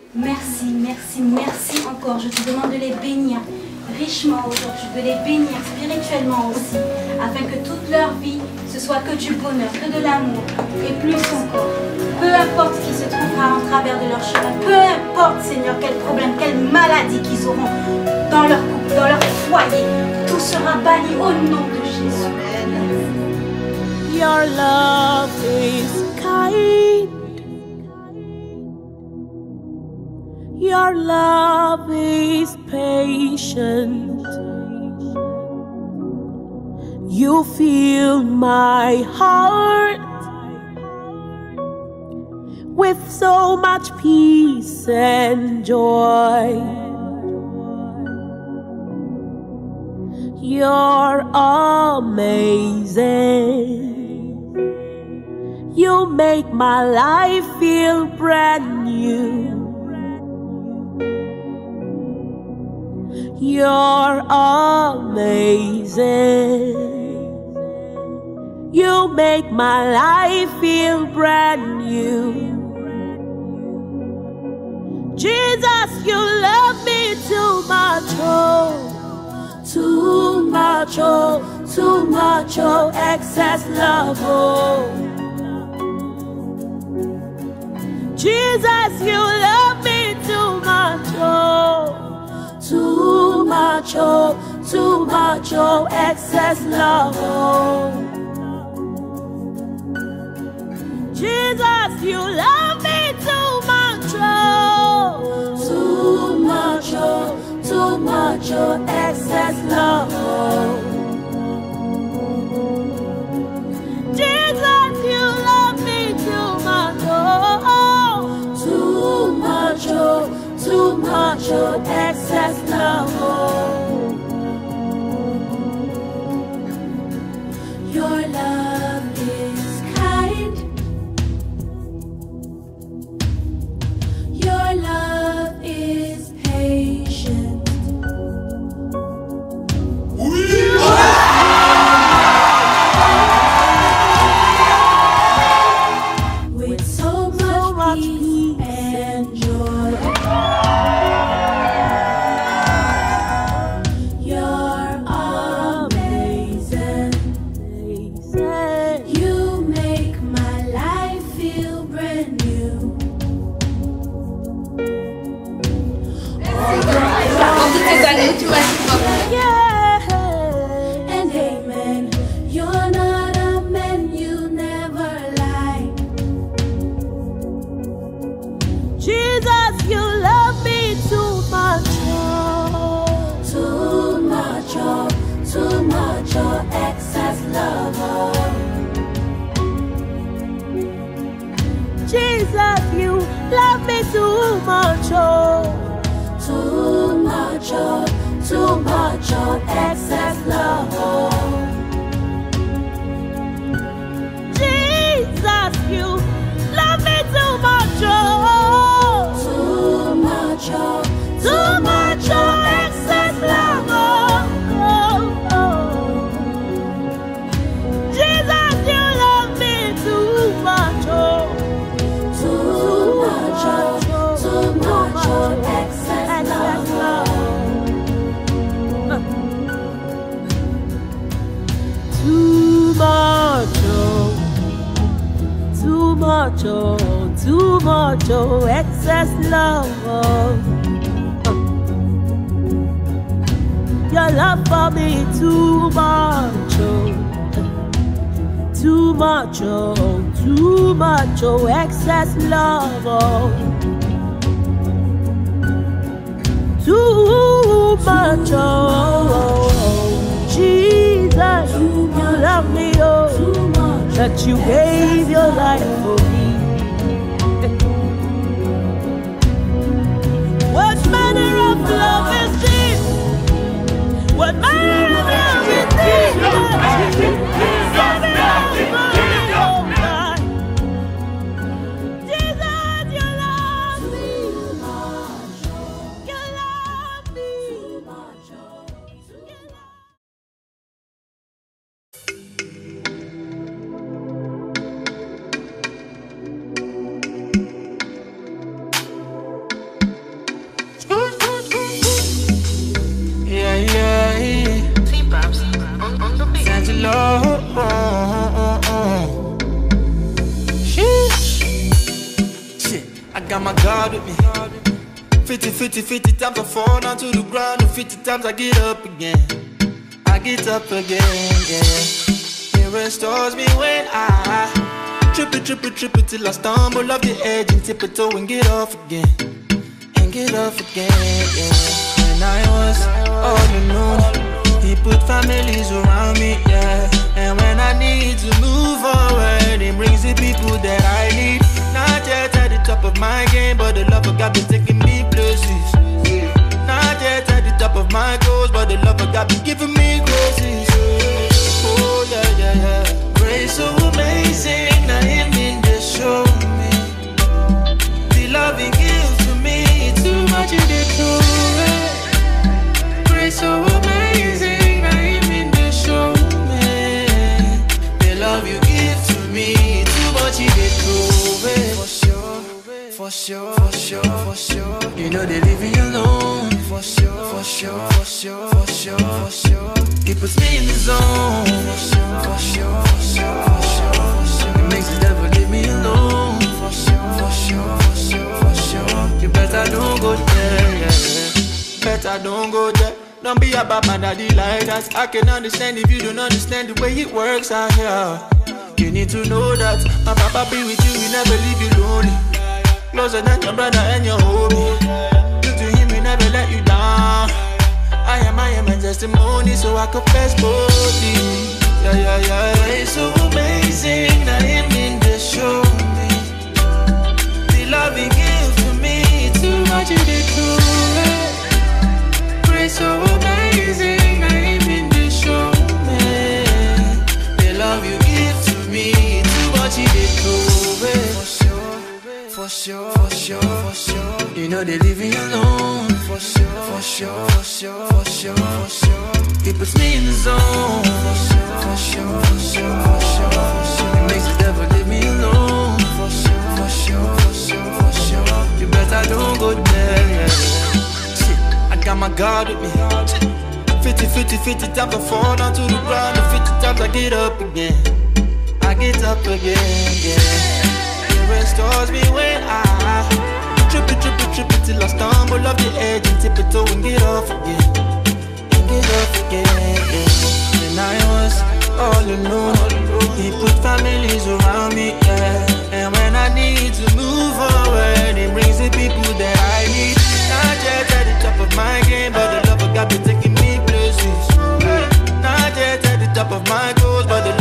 Merci, merci, merci encore. Je te demande de les bénir richement aujourd'hui, de les bénir spirituellement aussi, afin que toute leur vie, ce soit que du bonheur, que de l'amour, et plus encore. Peu importe ce qui se trouvera en travers de leur chemin, peu importe, Seigneur, quel problème, quelle maladie qu'ils auront dans leur couple, dans leur foyer, tout sera banni au nom de Jésus. Your love is kind. Your love is patient. You fill my heart with so much peace and joy. You're amazing. You make my life feel brand new. You're amazing. You make my life feel brand new. Jesus, you love me too much, oh, too much, oh, too much, oh, excess love, oh. Jesus, you love me too much, oh, too much, oh, too much, oh, excess love, oh. Jesus, you love me too much, oh, too much, oh, too much, oh, excess love, oh. Jesus, you love me too much, oh, too much, oh, too much, oh, excess love, oh. Your love is kind. Your love is patient. With so much peace and joy. You're amazing. You make my life feel brand new. Yeah, and amen. You're not a man, you never lie. Jesus, you love me too much, oh, too much, oh, too much, oh, excess love, oh. Jesus, you love me too much, oh, too much, oh, too much, oh, excess love, oh. Jesus, you love me too much, oh, too much, oh, too much, oh, excess love, oh, oh, oh. Jesus, you love me too much, oh, too much, oh, too much, oh, excess love, oh. Too much, oh, too much, oh, too much, oh, excess love, oh. Your love for me too much, oh, too much, oh, too much, oh, excess love, oh. Too much, oh, Jesus, you love me, oh, that you gave your life for me. What manner of love is this? What manner of love is this? That you gave your life for me, oh God. Jesus, you love me. You love me. You love I got my God with me. 50 times I fall down to the ground, and 50 times I get up again. I get up again, yeah. It restores me when I trip it till I stumble off the edge and tip a toe and get off again. And get off again, yeah. When I was all alone, he put families around me, yeah. And when I need to move forward, he brings the people that I need. Not yet at the top of my game, but the love of God been taking me places. Not yet at the top of my goals, but the love of God been giving me graces. Oh yeah. Grace so amazing, now him in the show me. The love he gives to me, too much in the truth. Grace so amazing, now him in the show me. The love you give to me, too much in the truth. For sure. You know they leave me alone. For sure. He puts me in the zone. For sure. It makes the devil leave me alone. For sure. You better don't go there, yeah. Better don't go there. Don't be about my daddy like that. I can understand if you don't understand the way it works out here. You need to know that my papa be with you, he never leave you lonely. Closer than your brother and your homie. Look to him, he never let you down. I am a testimony, so I confess boldly. Yeah. It's so amazing that him in the show me. The love he gives to me, too much in the truth. Grace so amazing that him in the show me. The love you give to me, too much in the truth. For sure. You know they leave me alone. For sure. He puts me in the zone. For sure. It makes the devil leave me alone. For sure. You better don't go there, yeah. Shit, I got my God with me. 50 times I fall down to the ground, and 50 times I get up again. Yeah. Restores me when I trip it till I stumble off the edge and tip a toe and get off again. Yeah. When I was all alone, he put families around me, yeah. And when I need to move forward, he brings the people that I need. Not yet at the top of my game, but the love of God been taking me places. Not yet at the top of my goals, but the